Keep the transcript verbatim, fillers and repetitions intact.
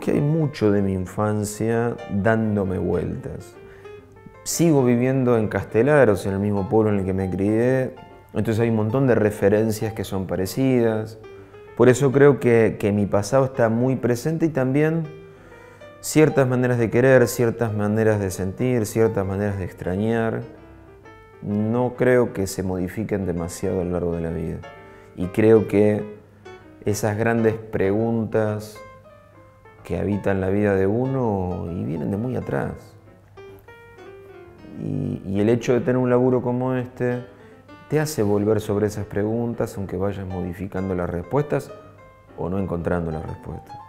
que hay mucho de mi infancia dándome vueltas. Sigo viviendo en Castelaros, en el mismo pueblo en el que me crié, entonces hay un montón de referencias que son parecidas. Por eso creo que, que mi pasado está muy presente y también ciertas maneras de querer, ciertas maneras de sentir, ciertas maneras de extrañar, no creo que se modifiquen demasiado a lo largo de la vida. Y creo que esas grandes preguntas que habitan la vida de uno y vienen de muy atrás. Y, y el hecho de tener un laburo como este te hace volver sobre esas preguntas, aunque vayas modificando las respuestas o no encontrando las respuestas.